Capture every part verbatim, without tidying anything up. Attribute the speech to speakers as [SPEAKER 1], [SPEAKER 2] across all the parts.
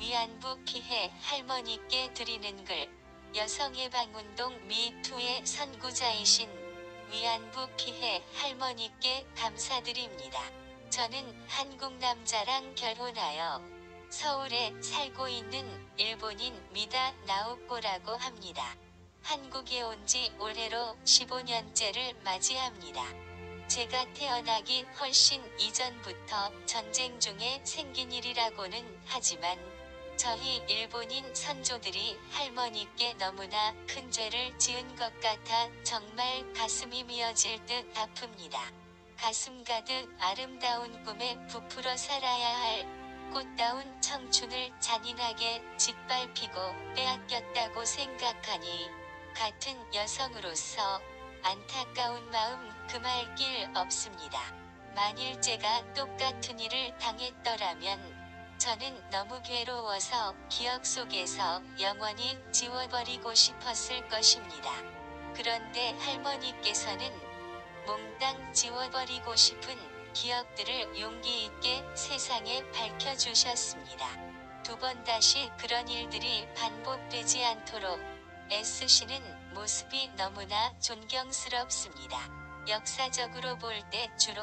[SPEAKER 1] 위안부 피해 할머니께 드리는 글. 여성해방운동 미투의 선구자이신 위안부 피해 할머니께 감사드립니다. 저는 한국 남자랑 결혼하여 서울에 살고 있는 일본인 미다 나오코라고 합니다. 한국에 온 지 올해로 십오 년째를 맞이합니다. 제가 태어나기 훨씬 이전부터 전쟁 중에 생긴 일이라고는 하지만 저희 일본인 선조들이 할머니께 너무나 큰 죄를 지은 것 같아 정말 가슴이 미어질 듯 아픕니다. 가슴 가득 아름다운 꿈에 부풀어 살아야 할 꽃다운 청춘을 잔인하게 짓밟히고 빼앗겼다고 생각하니 같은 여성으로서 안타까운 마음 금할 길 없습니다. 만일 제가 똑같은 일을 당했더라면 저는 너무 괴로워서 기억 속에서 영원히 지워버리고 싶었을 것입니다. 그런데 할머니께서는 몽땅 지워버리고 싶은 기억들을 용기 있게 세상에 밝혀주셨습니다. 두 번 다시 그런 일들이 반복되지 않도록 애쓰시는 모습이 너무나 존경스럽습니다. 역사적으로 볼 때 주로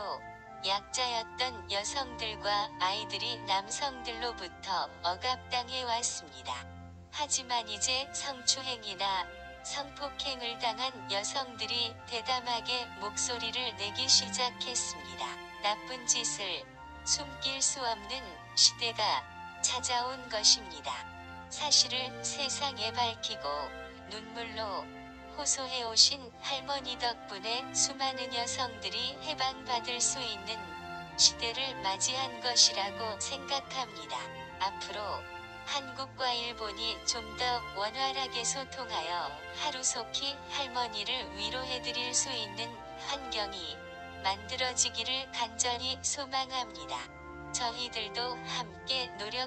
[SPEAKER 1] 약자였던 여성들과 아이들이 남성들로부터 억압당해 왔습니다. 하지만 이제 성추행이나 성폭행을 당한 여성들이 대담하게 목소리를 내기 시작했습니다. 나쁜 짓을 숨길 수 없는 시대가 찾아온 것입니다. 사실을 세상에 밝히고 눈물로 호소해오신 할머니 덕분에 수많은 여성들이 해방받을 수 있는 시대를 맞이한 것이라고 생각합니다. 앞으로 한국과 일본이 좀 더 원활하게 소통하여 하루속히 할머니를 위로해드릴 수 있는 환경이 만들어지기를 간절히 소망합니다. 저희들도 함께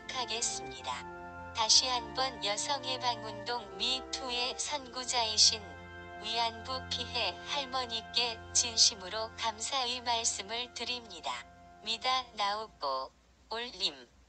[SPEAKER 1] 노력하겠습니다. 다시 한번 여성해방운동 미투의 선구자이신 위안부 피해 할머니께 진심으로 감사의 말씀을 드립니다. 미다 나오코 올림.